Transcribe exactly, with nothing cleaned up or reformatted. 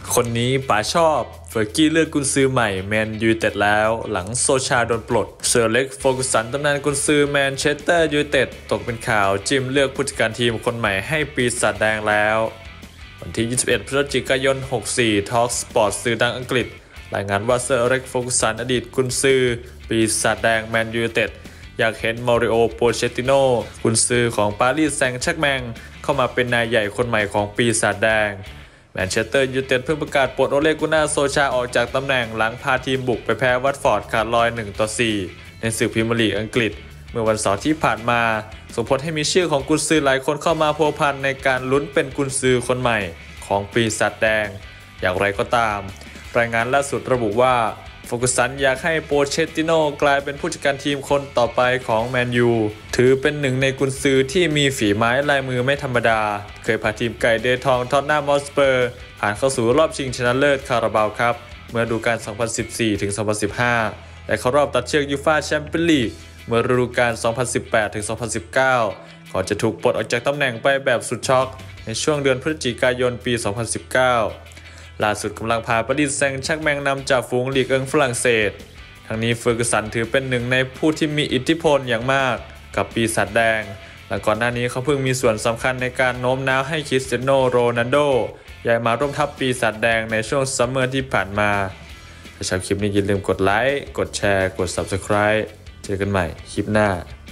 คนนี้ป๋าชอบเฟอร์กี้เลือกกุนซือใหม่แมนยูไนเต็ดแล้วหลังโซชาโดนปลดเซอร์เล็กโฟกุสันตำนานกุนซือแมนเชสเตอร์ยูไนเต็ดตกเป็นข่าวจิมเลือกผู้จัดการทีมคนใหม่ให้ปีศาจแดงแล้ววันที่ยี่สิบเอ็ดพฤศจิกายนหกสิบสี่ Talk Sport สื่อดังอังกฤษรายงานว่าเซอร์เล็กโฟกุสันอดีตกุนซือปีศาจแดงแมนยูไนเต็ดอยากเห็นมาริโอโปเชติโนกุนซือของปารีสแซงต์แชร์กแมงเข้ามาเป็นนายใหญ่คนใหม่ของปีศาจแดงแมนเชสเตอร์ยูไนเต็ดเพิ่งประกาศปลดโอเลกุน่าโซชาออกจากตำแหน่งหลังพาทีมบุกไปแพ้วัตฟอร์ดขาดลอยหนึ่งต่อสี่ในศึกพรีเมียร์ลีกอังกฤษเมื่อวันเสาร์ที่ผ่านมาส่งผลให้มีชื่อของกุนซือหลายคนเข้ามาพัวพันในการลุ้นเป็นกุนซือคนใหม่ของปีศาจแดงอย่างไรก็ตามรายงานล่าสุดระบุว่าโฟกุสันอยากให้โปเชตติโนกลายเป็นผู้จัดการทีมคนต่อไปของแมนยูถือเป็นหนึ่งในกุนซือที่มีฝีไม้ลายมือไม่ธรรมดาเคยพาทีมไก่เดทองท็อตแนมฮอตสเปอร์ผ่านเข้าสู่รอบชิงชนะเลิศคาราบาวครับเมื่อฤดูกาล สองพันสิบสี่ถึงสองพันสิบห้า และเข้ารอบตัดเชือกยูฟ่าแชมเปี้ยนลีกเมื่อฤดูกาล สองพันสิบแปดถึงสองพันสิบเก้า ก่อนจะถูกปลดออกจากตำแหน่งไปแบบสุดช็อกในช่วงเดือนพฤศจิกายนปี สองพันสิบเก้าล่าสุดกำลังพาปารีสแซงต์แชร์กแมงนำจากฝูงลีกเอิงฝรั่งเศสทั้งนี้เฟอร์กูสันถือเป็นหนึ่งในผู้ที่มีอิทธิพลอย่างมากกับปีศาจแดงและก่อนหน้านี้เขาเพิ่งมีส่วนสำคัญในการโน้มน้าวให้คริสเตียโนโรนัลโดย้ายมาร่วมทัพปีศาจแดงในช่วงซัมเมอร์ที่ผ่านมาถ้าชอบคลิปนี้อย่าลืมกดไลค์กดแชร์กด ซับสไครบ์ เจอกันใหม่คลิปหน้า